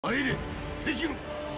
入れ、Sekiro。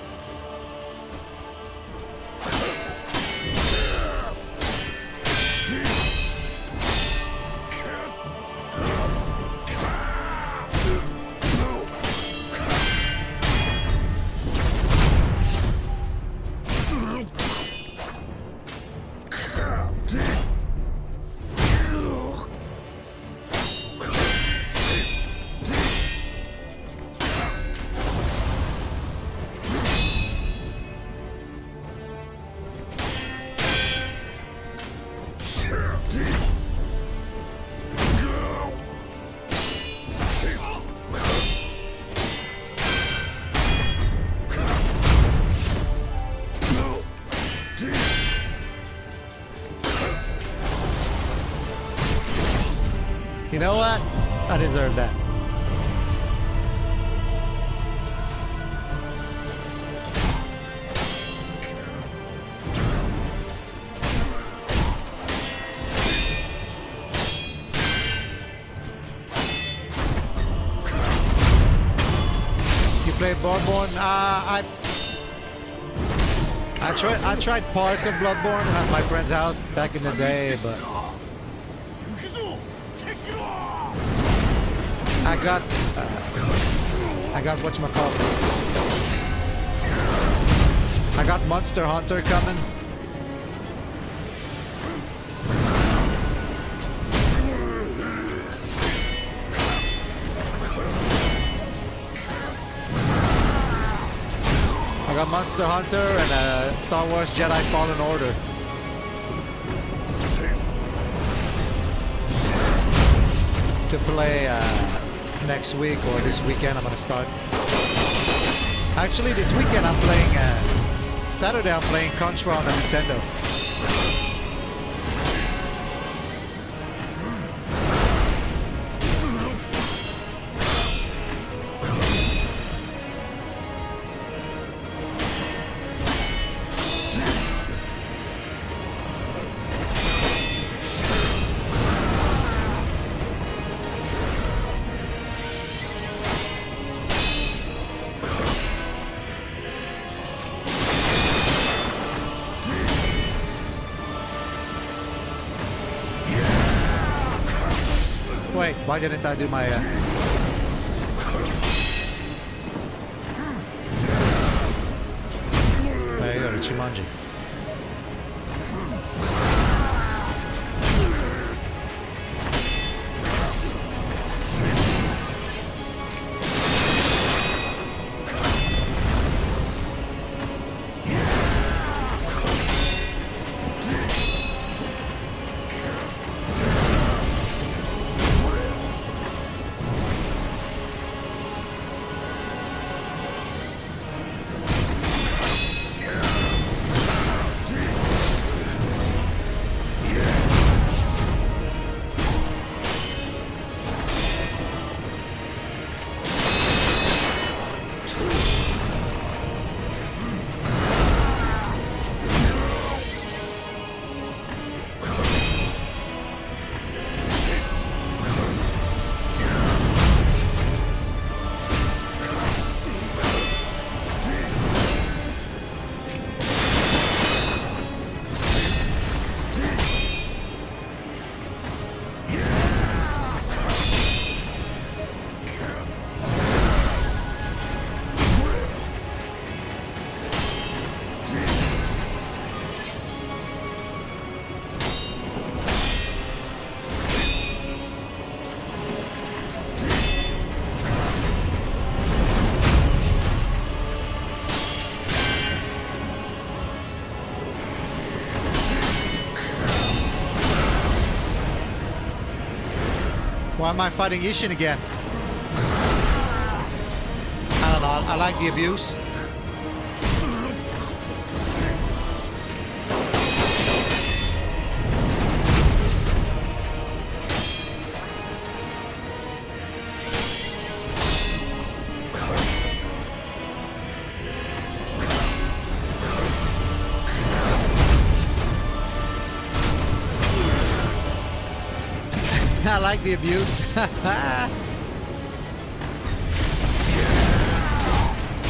You know what? I deserve that. You play Bloodborne? I tried parts of Bloodborne at my friend's house back in the day, but I got whatchamacallit. I got Monster Hunter coming. I got Monster Hunter and Star Wars Jedi Fallen Order. To play next week or this weekend. I'm gonna start. Actually, this weekend I'm playing. Saturday I'm playing Contra on the Nintendo. Wait, why didn't I do my... There you go, the Chimanji. Why am I fighting Isshin again? I don't know, I like the abuse. I like the abuse.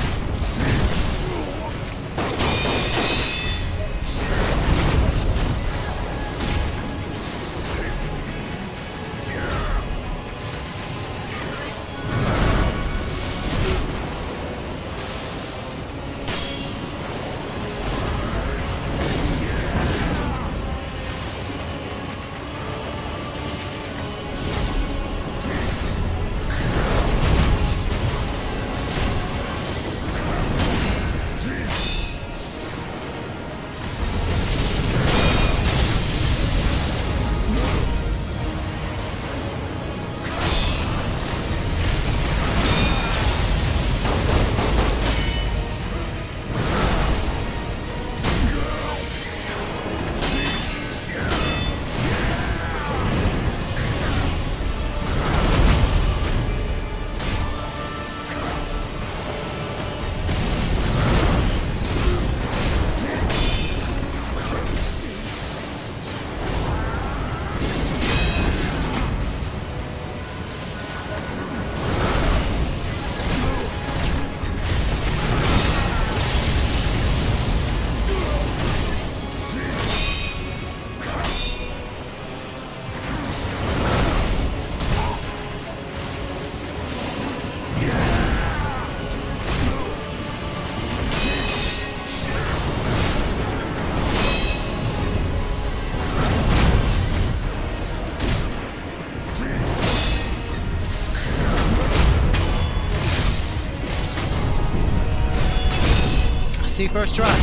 See, first try.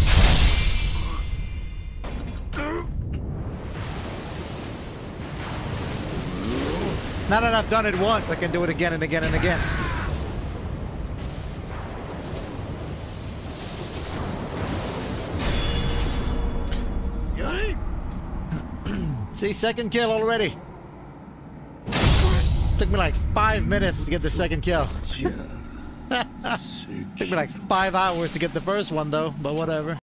Now that I've done it once, I can do it again and again and again. See, second kill already. Took me like 5 minutes to get the second kill. Took me like 5 hours to get the first one though, but whatever.